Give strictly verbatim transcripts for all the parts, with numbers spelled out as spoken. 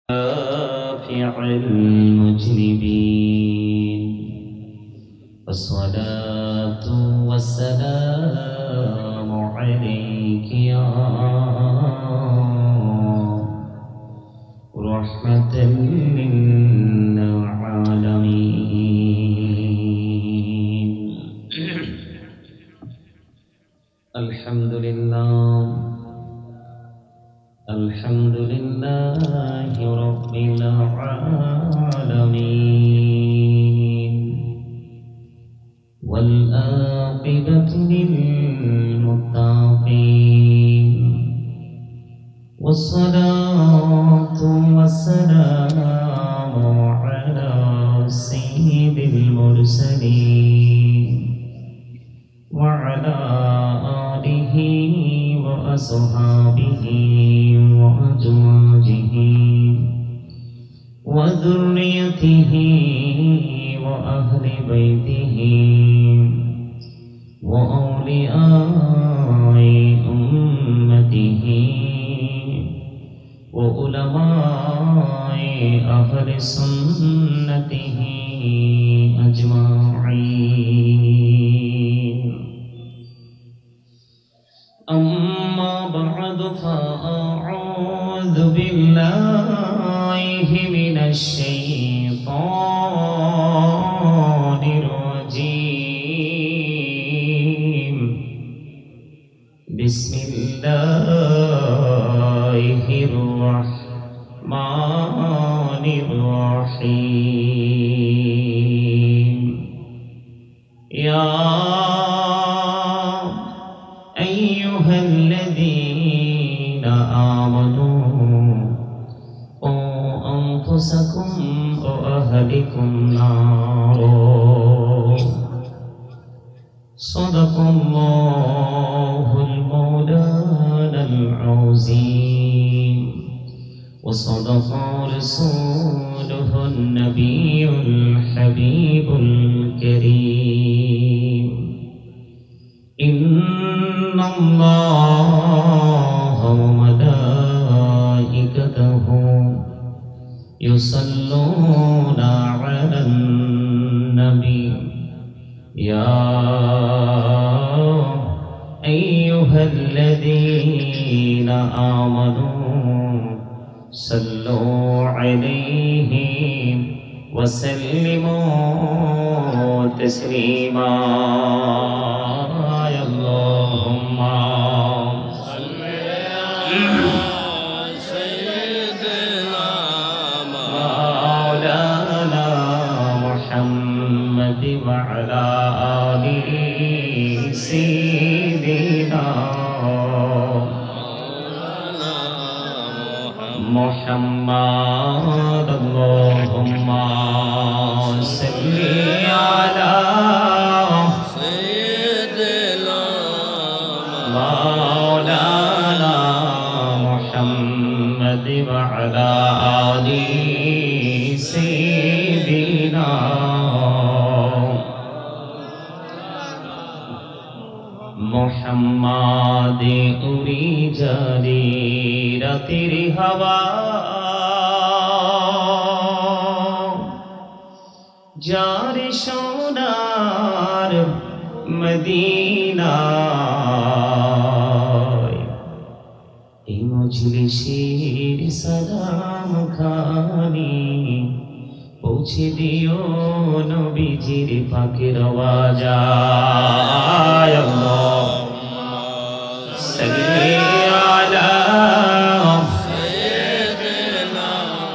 شافع المذنبين والصلاة والسلام عليك يا رحمة للعالمين. الحمد لله الحمد لله رب العالمين والعاقبة للمتقين والصلاة والسلام على سيد المرسلين وعلى آله وأصحابه وأزواجه وذريته وأهل بيته وأولياء أمته وعلماء أهل سنته أجمعين. أما بعد فأعوذ بالله من الشيطان الرجيم. بسم الله الرحمن الرحيم. يا أيها الذين آمنوا قوا أنفسكم وأهلكم نارا. صدق الله المولانا العظيم وصدق رسوله النبي الحبيب الكريم. إن الله وملائكته يصلون على النبي. يا أيها الذين آمنوا صلوا عليه وسلموا تسليما. اللهم صل على سيدنا مولانا محمد وعلى آله سيدنا محمد. اللهم صل على سيدنا مولانا محمد وعلى آله سيدنا محمد. উড়ি জারি রাতের হাওয়া যার সোনার মদিনায় এই মজলিসের সালাম খানি পৌঁছে দিও নবীজির পাকের আওয়াজায়। আল্লাহুম্মা সাল্লি আলা সাইয়্যিদিনা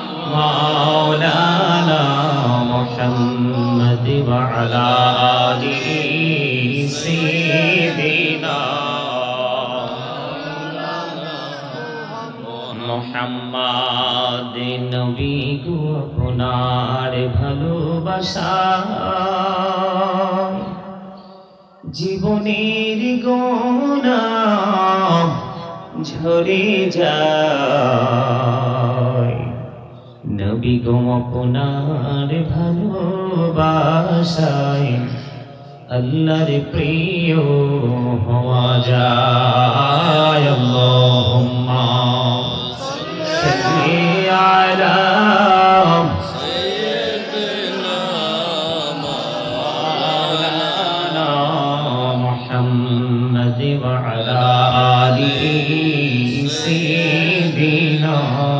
মাওলানা মুহাম্মদ ওয়া আলা আলিহি সাইয়্যিদিনা মুহাম্মদ। নবী গো আপনার ভালোবাসা জীবনের গোনা ঝরে যায়। নবী গো আপনার ভালোবাসায় আল্লাহর প্রিয় হওয়া যায়। আল্লাহুম্মা সাল্লি على سيدنا مولانا محمد وعلى آله سيدنا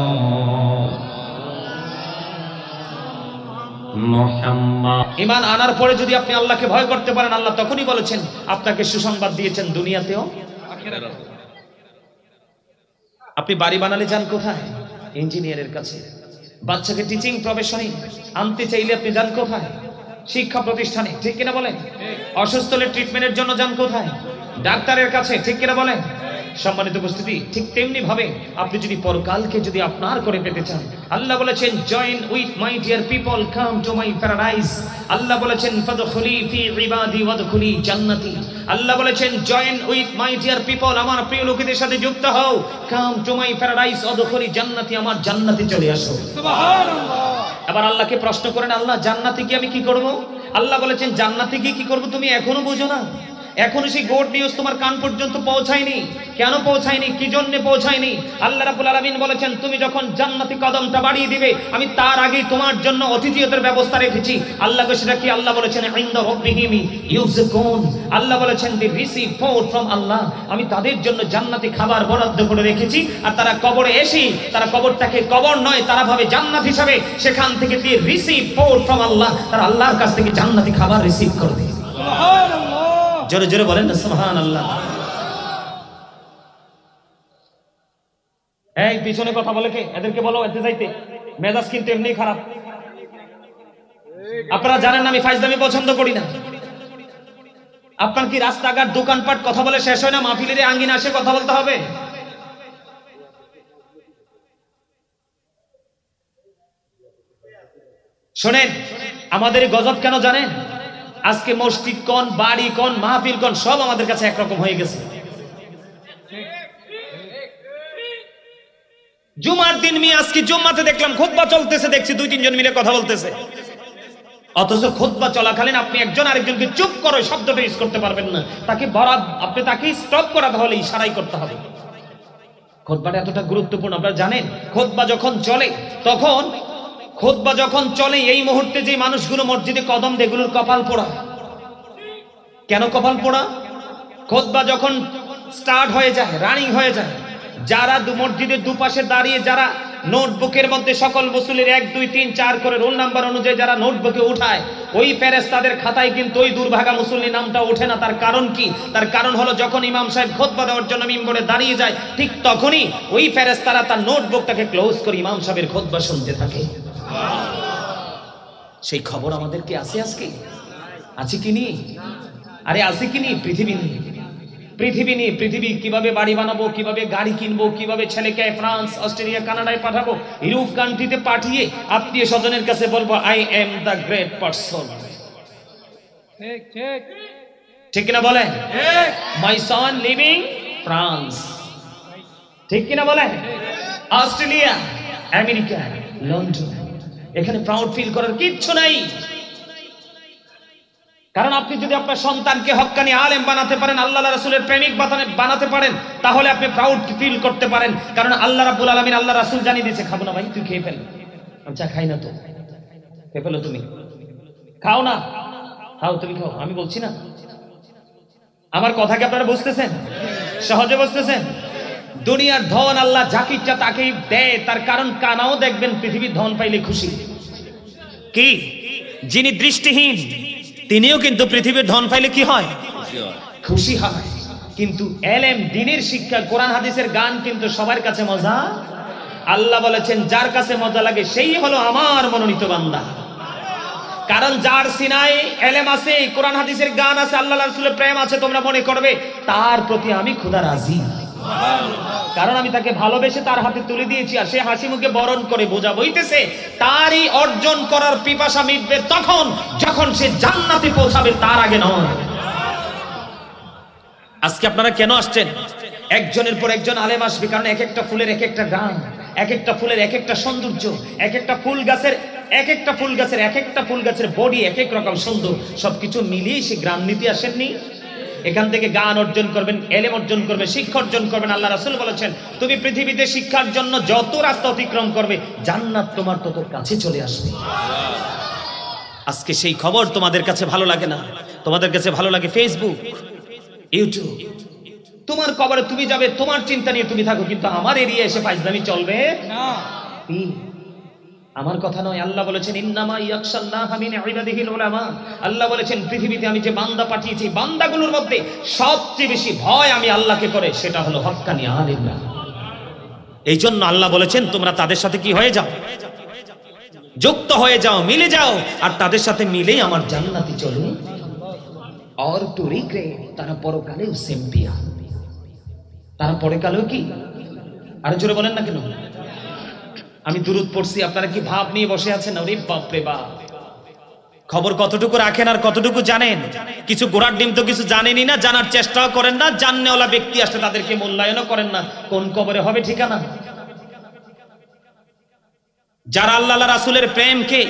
মুহাম্মদ। ঈমান আনার পরে যদি আপনি আল্লাহকে ভয় করতে পারেন, আল্লাহ তখনই বলেছেন আপনাকে সুসংবাদ দিয়েছেন দুনিয়াতেও আখিরাতেও। আপনি বাড়ি বানালে যান কোথায়? ইঞ্জিনিয়ারের কাছে। বাচ্চাকে টিচিং প্রফেশনে আনতে চাইলে আপনি যান কোথায়? শিক্ষা প্রতিষ্ঠানে, ঠিক কিনা বলেন? অসুস্থ হলে ট্রিটমেন্টের জন্য যান কোথায়? ডাক্তারের কাছে, ঠিক কিনা বলেন? সম্মানিত উপস্থিতি, ঠিক তেমনি ভাবে আপনি যদি পরকালকে যদি আপনার করে পেতে চান, আল্লাহ বলেছেন join with my dear people, come to my paradise. Allah বলেছেন ফাদখুলি ফি ইবাদি ওয়াদখুলি জান্নাতি। আল্লাহ বলেছেন join with my dear people, আমার প্রিয় লোকেদের সাথে যুক্ত হও, কাম টু মাই প্যারাডাইস ওয়াদখুলি জান্নাতি, আমার জান্নাতে চলে আসো। সুবহানাল্লাহ। এবার আল্লাহকে প্রশ্ন করেন, আল্লাহ জান্নাতে কি আমি কি করব? আল্লাহ বলেছেন জান্নাতে কি কি করব তুমি এখনো বোঝো না? এখনো সেই গুড নিউজ তোমার কান পর্যন্ত পৌঁছায়নি। কেন পৌঁছায়নি? কি জন্য পৌঁছায়নি? আল্লাহ রাব্বুল আলামিন বলেছেন তুমি যখন জান্নাতি কদমটা বাড়িয়ে দিবে, আমি তার আগেই তোমার জন্য অতিথিয়তের ব্যবস্থা রেখেছি। আল্লাহকে সেটা কি? আল্লাহ বলেছেন ইনদা রাব্বিহিম ইউযকুন। আল্লাহ বলেছেন they receive food from Allah, আমি তাদের জন্য জান্নাতি খাবার বরাদ্দ করে রেখেছি। আর তারা কবরে এসে তারা কবরটাকে কবর নয়, তারা ভাবে জান্নাত হিসাবে, সেখান থেকে they receive food from Allah, তারা আল্লাহর কাছ থেকে জান্নাতি খাবার রিসিভ করবে। সুবহানাল্লাহ। জোরে জোরে বলেন না সুবহানাল্লাহ। এই পিছনে কথা বলে কে? এদেরকে বলো এতে যাইতে, মেজাজ কিন্তু এমনি খারাপ। আপনারা জানেন না আমি ফাইজলামি পছন্দ করি না। আপনার কি রাস্তাঘাট দোকানপাট কথা বলে শেষ হয় না? মাহফিলের আঙ্গিনা আসে কথা বলতে হবে? শোনেন, আমাদের গজব কেন জানেন? আজকে মসজিদ কোন, বাড়ি কোন, মাহফিল কোন, সব আমাদের কাছে একরকম হয়ে গেছে। জুমার দিন মি আজকে জুম্মাতে দেখলাম খুতবা চলতেছে, দেখছি দুই তিনজন মিলে কথা বলতেছে, অথচ খুতবা চলাকালীন আপনি একজন আরেকজনকে চুপ করো শব্দটা ইউজ করতে পারবেন না। তাকে বরাদ, আপনি তাকে স্টপ করা হলে ইশারাই করতে হবে। খুতবাটা এতটা গুরুত্বপূর্ণ। আপনারা জানেন খুতবা যখন চলে তখন খুতবা যখন চলে এই মুহূর্তে যে মানুষগুলো মসজিদে কদম দেয় এগুলোর কপাল পোড়া। কেন কপাল পোড়া? খুতবা যখন স্টার্ট হয়ে যায়, রানিং হয়ে যায়, যারা মসজিদের দুপাশে দাঁড়িয়ে যারা নোটবুকের মধ্যে সকল মুসল্লির এক দুই তিন চার করে রোল নাম্বার অনুযায়ী যারা নোটবুকে উঠায়, ওই ফেরেশতাদের খাতায় কিন্তু ওই দুর্ভাগা মুসল্লি নামটা ওঠে না। তার কারণ কি? তার কারণ হলো যখন ইমাম সাহেব খুতবা দেওয়ার জন্য মিম্বরে দাঁড়িয়ে যায়, ঠিক তখনই ওই ফেরেশতারা তার নোটবুকটাকে ক্লোজ করে ইমাম সাহেবের খুতবা শুনতে থাকে। সেই খবর আমাদের কি আছে? আজকে আছে কি নি? আরে আছে কি নি? পৃথিবী নিয়ে পৃথিবী নিয়ে পৃথিবী কিভাবে বাড়ি বানাবো, কিভাবে গাড়ি কিনবো, কিভাবে ছেলেকে ফ্রান্স, অস্ট্রেলিয়া, কানাডায় পাঠাবো, ইউরোপ কান্ট্রিতে পাঠিয়ে আত্মীয় স্বজনের কাছে বলবো I am the great person. ঠিক ঠিক ঠিক কিনা বলেন? মাই সন লিভিং ফ্রান্স, ঠিক কিনা বলেন? অস্ট্রেলিয়া, আমেরিকা, লন্ডন, এখানে প্রাউড ফিল করার কিচ্ছু নাই। কারণ আপনি যদি আপনার সন্তানকে হক্কানি আলেম বানাতে পারেন, আল্লাহ রাসূলের প্রেমিক বানাতে পারেন, তাহলে আপনি প্রাউড ফিল করতে পারেন। কারণ আল্লাহ রাব্বুল আলামিন, আল্লাহ রাসূল জানিয়ে দিয়েছে খাবো না ভাই, তুই খেয়ে ফেল। আচ্ছা খাই না তো, খেয়ে ফেলো, তুমি খাও না, খাও, তুমি খাও, আমি বলছি না। আমার কথা কি আপনারা বুঝতেছেন? সহজে বুঝতেছেন? দুনিয়ার ধন আল্লাহ যাকে ইচ্ছা তাকেই দেয়। তার কারণ কানাও দেখবেন পৃথিবীর ধন পাইলে খুশি। কি? যিনি দৃষ্টিহীন তিনিও কিন্তু পৃথিবীর ধন পাইলে কি হয়? খুশি হয়। কিন্তু এলেম, দ্বীনের শিক্ষা, কোরআন হাদিসের গান কিন্তু সবার কাছে মজা। আল্লাহ বলেছেন যার কাছে মজা লাগে সেই হলো আমার মনোনীত বান্দা। কারণ যার সিনায় এলেম আছে, কোরআন হাদিসের গান আছে, আল্লাহ রাসূলের প্রেম আছে, তোমরা মনে করবে তার প্রতি আমি খোদা রাজি। কারণ আমি তাকে ভালোবেসে তার হাতে তুলে দিয়েছি, আর সে হাসি মুখে বরণ করে বোঝা বইতেছে। তারই অর্জন করার পিপাসা মিটবে তখন যখন সে জান্নাতে পৌঁছাবে, তার আগে নয়। আজকে আপনারা কেন আসছেন? একজনের পর একজন আলেম আসবে, কারণ এক একটা ফুলের এক একটা গান, এক একটা ফুলের এক একটা সৌন্দর্য, এক একটা ফুল গাছের এক একটা ফুল গাছের এক একটা ফুল গাছের বডি এক এক রকম সুন্দর। সবকিছু মিলিয়ে সে গ্রাম নিতে আসেননি। এখান থেকে জ্ঞান অর্জন করবেন, এলেম অর্জন করবেন, শিক্ষা অর্জন করবেন। আল্লাহ রাসূল বলেছেন তুমি পৃথিবীতে শিক্ষার জন্য যত রাস্তা অতিক্রম করবে জান্নাত তোমার তত কাছে চলে আসবে। আজকে সেই খবর তোমাদের কাছে ভালো লাগে না, তোমাদের কাছে ভালো লাগে ফেসবুক, ইউটিউব। তোমার কবরে তুমি যাবে, তোমার চিন্তা নিয়ে তুমি থাকো, কিন্তু আমার এরিয়া এসে ফাইজলামি চলবে না। আমার কথা নয়, আল্লাহ বলেছেন ইন্নামা ইয়াখশাল্লাহা মিন ইবাদিহিল উলামা। আল্লাহ বলেছেন পৃথিবীতে আমি যে বান্দা পাঠিয়েছি, বান্দাগুলোর মধ্যে সবচেয়ে বেশি ভয় আমি আল্লাহকে করে সেটা হলো হক্কানি আলিমরা। এই জন্য আল্লাহ বলেছেন তোমরা তাদের সাথে কি হয়ে যাও, যুক্ত হয়ে যাও, মিলে যাও, আর তাদের সাথে মিলেই আমার জান্নাতে চলো। और टू रिग्रेट, তারা পরকালেও চ্যাম্পিয়ন, তারা পরকালেও কি। আর জোরে বলেন না কেন? আমি দুরূদ পড়ছি, আপনারা কি ভাব নিয়ে বসে আছেন? ওরে বাপ রে বাপ, খবর কতটুকু রাখেন আর কতটুকু জানেন? কিছু গোড়ার ডিম তো কিছু জানেনই না, জানার চেষ্টাও করেন না, জাননেওয়ালা ব্যক্তি আসলে তাদেরকে মূল্যায়নও করেন না। কোন কবরে হবে ঠিকানা? যারা আল্লাহ রাসূলের প্রেমকে,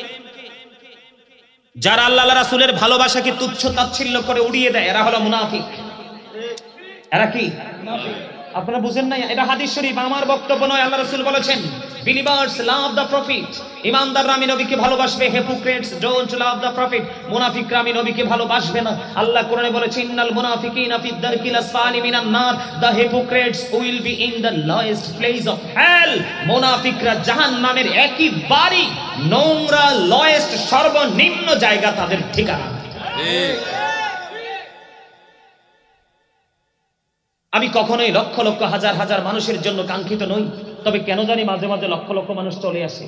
যারা আল্লাহ রাসূলের ভালোবাসাকে তুচ্ছ তাচ্ছিল্য করে উড়িয়ে দেয়, এরা হলো মুনাফিক। এরা কি? আপনারা বুঝেন না? এটা হাদিস শরীফ, আমার বক্তব্য নয়। আল্লাহ রাসূল বলেছেন believers love the prophet, ইমানদাররা আমি নবীকে ভালোবাসবে, hypocrites don't love the prophet, মুনাফিকরা আমি নবীকে ভালোবাসবে না। আল্লাহ কোরআনে বলেছেন ইন্নাল মুনাফিকিনা ফি দারকিল আসফালি মিনান নার, the hypocrites will be in the lowest place of hell, মুনাফিকরা জাহান্নামের একেবারে নোংরা lowest সর্বনিম্ন জায়গা তাদের ঠিকানা। আমি কখনোই লক্ষ লক্ষ হাজার হাজার মানুষের জন্য কাঙ্ক্ষিত নই, তবে কেন জানি মাঝে মাঝে লক্ষ লক্ষ মানুষ চলে আসে।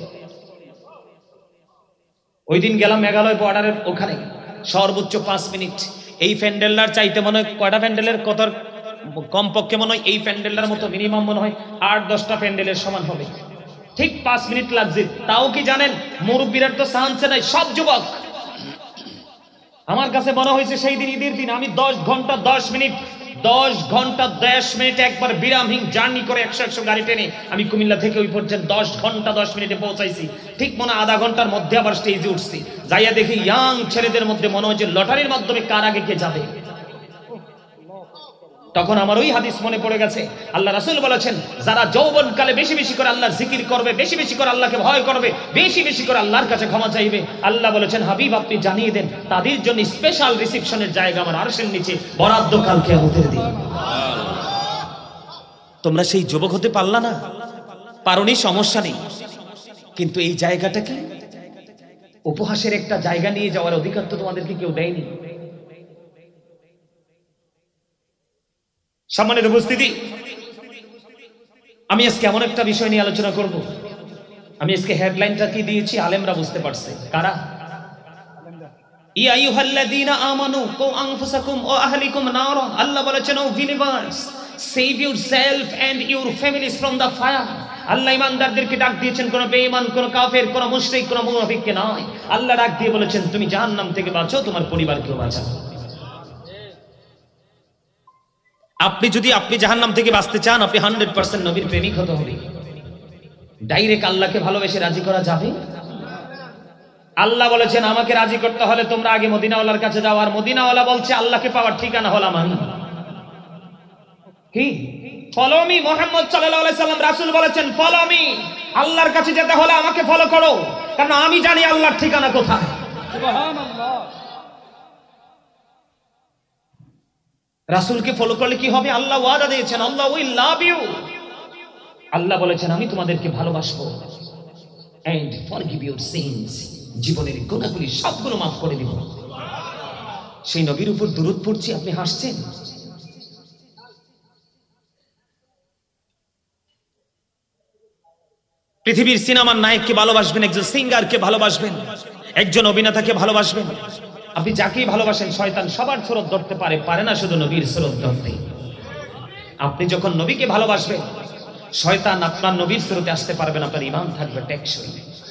ওই দিন গেলাম মেঘালয় বর্ডারের ওখানে, সর্বোচ্চ পাঁচ মিনিট। এই প্যান্ডেলটার চাইতে মনে হয় কয়টা প্যান্ডেলের কত কমপক্ষে মনে হয় এই প্যান্ডেলটার মতো মিনিমাম মনে হয় আট দশটা প্যান্ডেলের সমান হবে। ঠিক পাঁচ মিনিট লাগছে। তাও কি জানেন, মুরব্বীরার তো সাহায্য নাই, সব যুবক। আমার কাছে মনে হয়েছে সেই দিন ঈদের দিন আমি দশ ঘন্টা দশ মিনিট দশ ঘন্টা দশ মিনিটে একবার বিরামহীন জার্নি করে একশো একশো গাড়ি টেনে আমি কুমিল্লা থেকে ওই পর্যন্ত দশ ঘন্টা দশ মিনিটে পৌঁছাইছি। ঠিক মনে আধা ঘন্টার মধ্যে আবার স্টেজে উঠছি, যাইয়া দেখি ইয়াং ছেলেদের মধ্যে মনে হয় যে লটারির মাধ্যমে কার আগে কে যাবে। তখন আমার ওই হাদিস মনে পড়ে গেছে, আল্লাহ রাসূল বলেছেন যারা যৌবনকালে বেশি বেশি করে আল্লাহর জিকির করবে, বেশি বেশি করে আল্লাহকে ভয় করবে, বেশি বেশি করে আল্লাহর কাছে ক্ষমা চাইবে, আল্লাহ বলেছেন হাবিব আপনি জানিয়ে দেন তাদের জন্য স্পেশাল রিসেপশনের জায়গা আমার আরশের নিচে বরাদ্দ কাল কিয়ামতের দিন। তোমরা সেই যুবক হতে পারলা না, পারোনি, সমস্যা নেই, কিন্তু এই জায়গাটা কি উপহাসের একটা জায়গা নিয়ে যাওয়ার অধিকার তো তোমাদেরকে কেউ দেয়নি। সম্মানিত উপস্থিতি, আমি আজকে এমন একটা বিষয় নিয়ে আলোচনা করব। আমি আজকে হেডলাইনটা কি দিয়েছি আলেমরা বুঝতে পারছে, কারা? ইয়া আইয়ুহাল্লাযীনা আমানু কু আনফুসাকুম ওয়া আহলিকুম নারা। আল্লাহ বলেছেন O believers, save yourself and your families from the fire. Allah ইমানদারদেরকে ডাক দিয়েছেন, কোন বেঈমান, কোন কাফের, কোন মুশরিক, কোন মুনাফিককে নয়। আল্লাহ ডাক দিয়ে বলেছেন তুমি জাহান্নাম থেকে বাঁচো, তোমার পরিবারকেও বাঁচাও। আপনি যদি আপনি জাহান্নাম থেকে বাঁচতে চান, আপনি হান্ড্রেড পার্সেন্ট নবীর প্রেমিক হতে হবে। ডাইরেক্ট আল্লাহকে ভালোবেসে রাজি করা যাবে? আল্লাহ বলেছেন আমাকে রাজি করতে হলে তোমরা আগে মদিনাওয়ালার কাছে যাও, আর মদিনাওয়ালা বলছে আল্লাহকে পাওয়ার ঠিকানা হলাম আমি। কি? Follow me. মুহাম্মদ সাল্লাল্লাহু আলাইহি সাল্লাম রাসূল বলেছেন ফলো মি। আল্লাহর কাছে যেতে হলে আমাকে ফলো করো, কারণ আমি জানি আল্লাহর ঠিকানা কোথায়। সুবহানাল্লাহ। রাসূলকে ফলো করলে কি হবে? আল্লাহ ওয়াদা দিয়েছেন আল্লাহ উইল লাভ ইউ। আল্লাহ বলেছেন আমি তোমাদেরকে ভালোবাসবো এন্ড ফরগিভ ইউর সিনস, জীবনের গুনাহগুলি সবগুলো মাফ করে দিব। সেই নবীর উপর দুরূদ পড়ছি, আপনি হাসছেন। পৃথিবীর সিনেমার নায়ককে ভালোবাসবেন, একজন সিঙ্গারকে ভালোবাসবেন, একজন অভিনেতাকে ভালোবাসবেন। আপনি যাকেই ভালোবাসেন, শয়তান সবার সুরত ধরতে পারে, পারে না শুধু নবীর সুরত ধরতে। আপনি যখন নবীকে ভালোবাসবেন, শয়তান আপনার নবীর সুরতে আসতে পারবেন, আপনার ঈমান থাকবে টেকসই।